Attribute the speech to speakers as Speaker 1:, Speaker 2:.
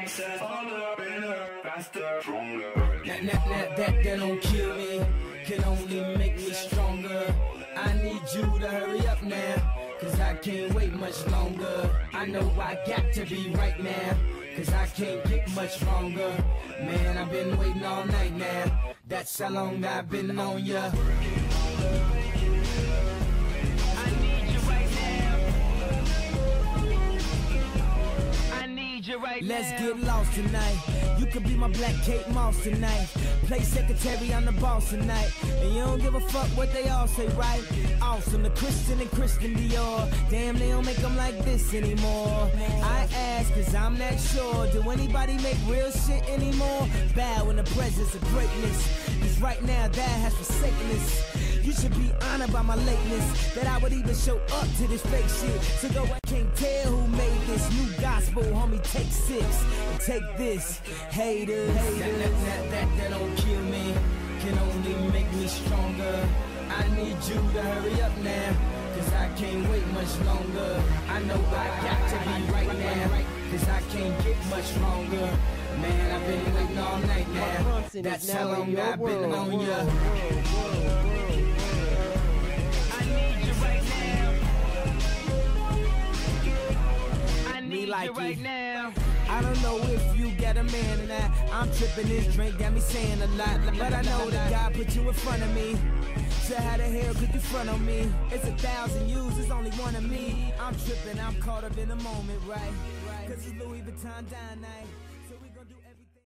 Speaker 1: mindset, harder, better, faster, stronger.
Speaker 2: That don't kill me, can only make me stronger. I need you to hurry up now, cause I can't wait much longer. I know I got to be right now, cause I can't get much longer. Man, I've been waiting all night now, that's how long I've been on ya. Let's get lost tonight. You could be my black Kate Moss tonight. Play secretary, I'm the boss tonight. And you don't give a fuck what they all say, right? Awesome, the Christian and Christian Dior. Damn, they don't make them like this anymore. I ask, cause I'm not sure. Do anybody make real shit anymore? Bow in the presence of greatness, cause right now that has forsaken us. You should be honored by my lateness, that I would even show up to this fake shit. So though I can't tell who made this new gospel, homie, take 6 and take this. Haters, that don't kill me, can only make me stronger. I need you to hurry up now, cause I can't wait much longer. I know I got to be right now, cause I can't get much longer. Man, I've been waiting all night now, that's how long I've been on ya. Like right now. I don't know if you got a man or not. I'm tripping, this drink got me saying a lot, but I know that God put you in front of me. So how the hell could you front on me? It's 1,000 yous, it's only one of me. I'm tripping, I'm caught up in the moment, right? Cause it's Louis Vuitton dine night.